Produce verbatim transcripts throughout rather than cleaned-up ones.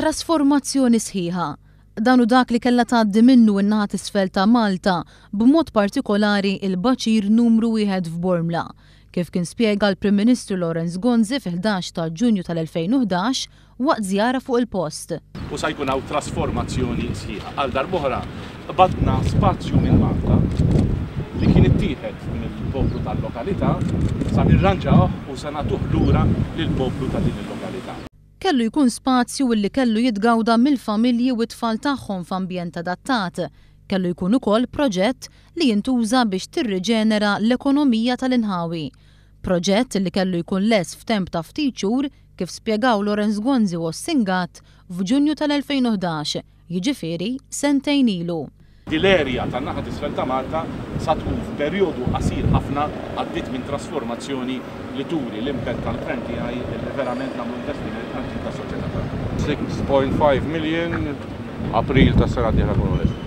Trasformazzjoni sħiħa. Dan hu dak li kellha tgħaddi minnu in-naħa t'isfel ta' Malta, b'mod partikolari il-Bacir Numru Wiehed f'Bormla. Kif kien spjega l-Prim Ministru Lawrence Gonzi fi ħdax ta' Ġunju tal-elfejn u ħdax waqt żjara fuq il-post. U se jkun hawn trasformazzjoni sħiħa. Għal darb'oħra badna spazju minn Malta li kien ittieħed mill-poplu tal-lokalità sa nirranġawh u se nagħtuh lura lill-poplu ta' din il-lokalità. Kellu jkun spazju illi kellu jitgawda mill-familji u t-tfal tagħhom f'ambjent adattat. Kellu jkun ukoll proġett li jintuża biex tirriġenera l-ekonomija tal-inħawi. Proġett li kellu jkun les f'temp ta' ftit xhur kif spjegaw Lawrence Gonzi u Austin Gatt f'Ġunju tal-elfejn u ħdax, jiġifieri sentejn ilu. Dil-erja tan-naħa t'isfel ta' Malta sa tkun f'perjodu qasir ħafna għaddiet minn trasformazzjoni li turi l-impenn tal-Gvern tiegħi li verament nagħmlu investiment anke tas-soċjetà tagħna. six point five million April tas-sena d-dieħla nkunu lesti.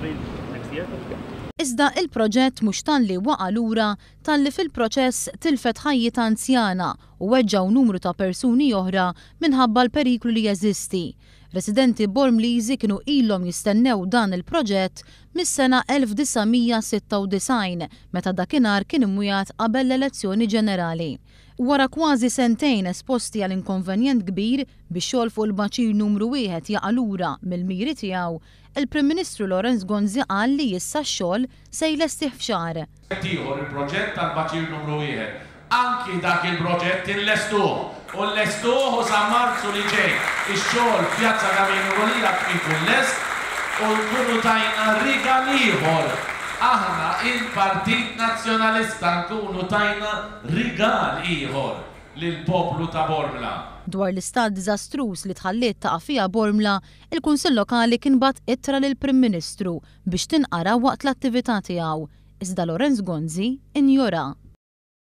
Iżda il-proġett mhux talli waqa' lura talli fil-proċess tilfet ħajjiet anzjana u weġġaw numru ta' persuni oħra minħabba l-periklu li jeżisti. Residenti Bormliżi kienu ilhom jistennew dan il-proġett mis-sena elf tisa' sitta u disgħin meta dakinhar kien immujat qabel l-elezzjoni ġenerali. Wara kważi sentejn esposti għal inkonvenjent kbir biex xogħol fuq il-Bacir Numru Wiehed jaqa' lura mill-miri tiegħu, il-Prim Ministru Lawrence Gonzi qal li issa x-xogħol se jlestih f'xahar. Ieħor il-proġett tal-Bacir Numru Wiehed. Anki dak il-proġett inlestuh u nlestuh u sa Marzu li ġej ix-xogħol f'Pjazza Kaminu tkun lest u nkunu tajna rigal ieħor. Aħna il-Partit Nazzjonalista nkunu tajna rigal ieħor lill-poplu ta' Bormla. Dwar l-istat diżastruż li tħalliet taqa' fiha Bormla, il-Kunsill Lokali kien bagħat ittra lill-Prim Ministru biex tinqara waqt l-attività tiegħu. Iżda Lawrence Gonzi injora.